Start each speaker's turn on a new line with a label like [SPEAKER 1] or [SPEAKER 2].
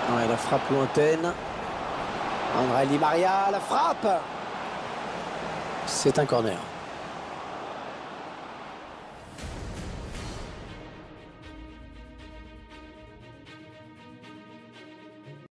[SPEAKER 1] Ouais, la frappe lointaine. André Di Maria, la frappe. C'est un corner.